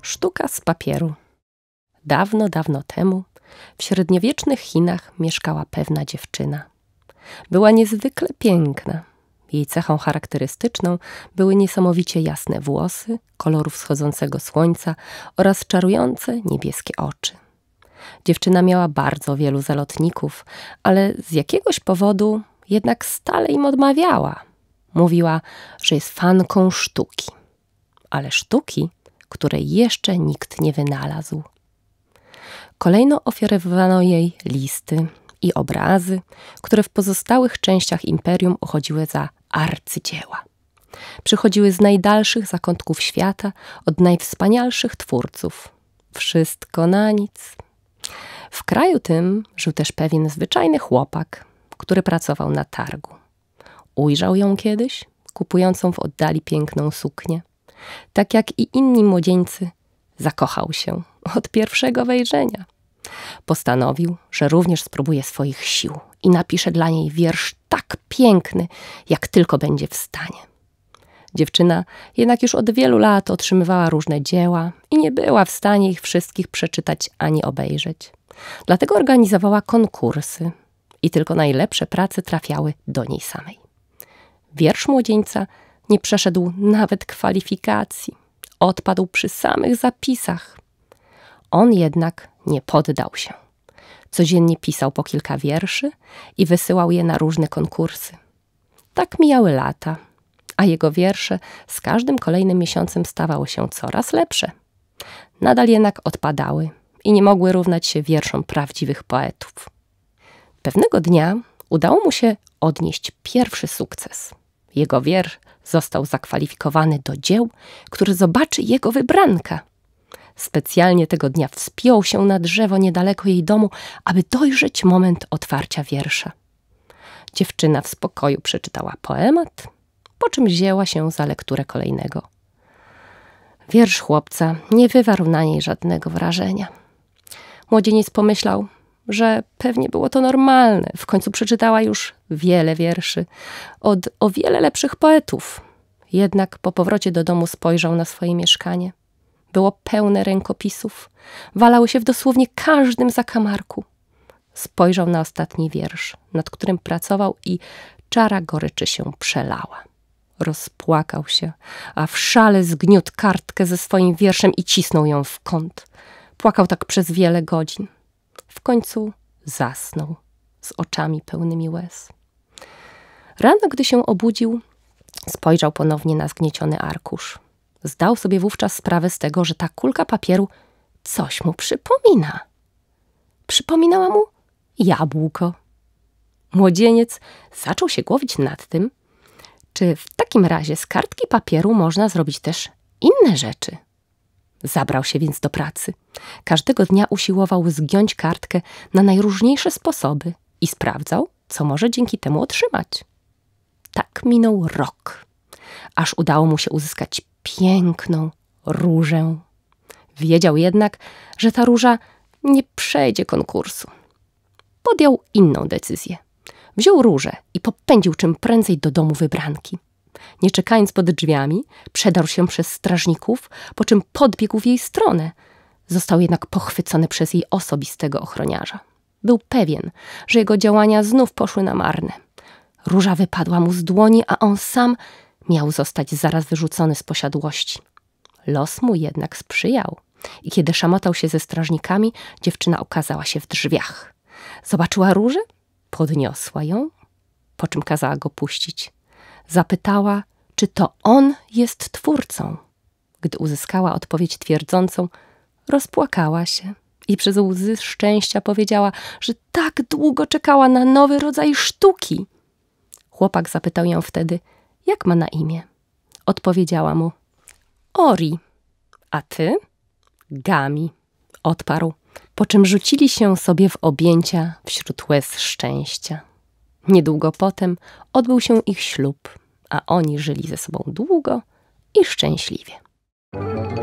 Sztuka z papieru. Dawno, dawno temu w średniowiecznych Chinach mieszkała pewna dziewczyna. Była niezwykle piękna. Jej cechą charakterystyczną były niesamowicie jasne włosy, koloru wschodzącego słońca oraz czarujące niebieskie oczy. Dziewczyna miała bardzo wielu zalotników, ale z jakiegoś powodu jednak stale im odmawiała. Mówiła, że jest fanką sztuki, ale sztuki, której jeszcze nikt nie wynalazł. Kolejno ofiarowywano jej listy i obrazy, które w pozostałych częściach imperium uchodziły za arcydzieła. Przychodziły z najdalszych zakątków świata, od najwspanialszych twórców. Wszystko na nic. W kraju tym żył też pewien zwyczajny chłopak, który pracował na targu. Ujrzał ją kiedyś, kupującą w oddali piękną suknię. Tak jak i inni młodzieńcy, zakochał się od pierwszego wejrzenia. Postanowił, że również spróbuje swoich sił i napisze dla niej wiersz tak piękny, jak tylko będzie w stanie. Dziewczyna jednak już od wielu lat otrzymywała różne dzieła i nie była w stanie ich wszystkich przeczytać ani obejrzeć. Dlatego organizowała konkursy i tylko najlepsze prace trafiały do niej samej. Wiersz młodzieńca nie przeszedł nawet kwalifikacji. Odpadł przy samych zapisach. On jednak nie poddał się. Codziennie pisał po kilka wierszy i wysyłał je na różne konkursy. Tak mijały lata, a jego wiersze z każdym kolejnym miesiącem stawały się coraz lepsze. Nadal jednak odpadały i nie mogły równać się wierszom prawdziwych poetów. Pewnego dnia udało mu się odnieść pierwszy sukces. Jego wiersz został zakwalifikowany do dzieł, które zobaczy jego wybranka. Specjalnie tego dnia wspiął się na drzewo niedaleko jej domu, aby dojrzeć moment otwarcia wiersza. Dziewczyna w spokoju przeczytała poemat, po czym wzięła się za lekturę kolejnego. Wiersz chłopca nie wywarł na niej żadnego wrażenia. Młodzieniec pomyślał, że pewnie było to normalne. W końcu przeczytała już wiele wierszy od o wiele lepszych poetów. Jednak po powrocie do domu spojrzał na swoje mieszkanie. Było pełne rękopisów. Walały się w dosłownie każdym zakamarku. Spojrzał na ostatni wiersz, nad którym pracował i czara goryczy się przelała. Rozpłakał się, a w szale zgniótł kartkę ze swoim wierszem i cisnął ją w kąt. Płakał tak przez wiele godzin. W końcu zasnął z oczami pełnymi łez. Rano, gdy się obudził, spojrzał ponownie na zgnieciony arkusz. Zdał sobie wówczas sprawę z tego, że ta kulka papieru coś mu przypomina. Przypominała mu jabłko. Młodzieniec zaczął się głowić nad tym, czy w takim razie z kartki papieru można zrobić też inne rzeczy. Zabrał się więc do pracy. Każdego dnia usiłował zgiąć kartkę na najróżniejsze sposoby i sprawdzał, co może dzięki temu otrzymać. Tak minął rok, aż udało mu się uzyskać piękną różę. Wiedział jednak, że ta róża nie przejdzie konkursu. Podjął inną decyzję. Wziął różę i popędził czym prędzej do domu wybranki. Nie czekając pod drzwiami, przedarł się przez strażników, po czym podbiegł w jej stronę. Został jednak pochwycony przez jej osobistego ochroniarza. Był pewien, że jego działania znów poszły na marne. Róża wypadła mu z dłoni, a on sam miał zostać zaraz wyrzucony z posiadłości. Los mu jednak sprzyjał i kiedy szamotał się ze strażnikami, dziewczyna okazała się w drzwiach. Zobaczyła różę, podniosła ją, po czym kazała go puścić. Zapytała, czy to on jest twórcą. Gdy uzyskała odpowiedź twierdzącą, rozpłakała się i przez łzy szczęścia powiedziała, że tak długo czekała na nowy rodzaj sztuki. Chłopak zapytał ją wtedy, jak ma na imię. Odpowiedziała mu, Ori. A ty? Gami, odparł, po czym rzucili się sobie w objęcia wśród łez szczęścia. Niedługo potem odbył się ich ślub, a oni żyli ze sobą długo i szczęśliwie.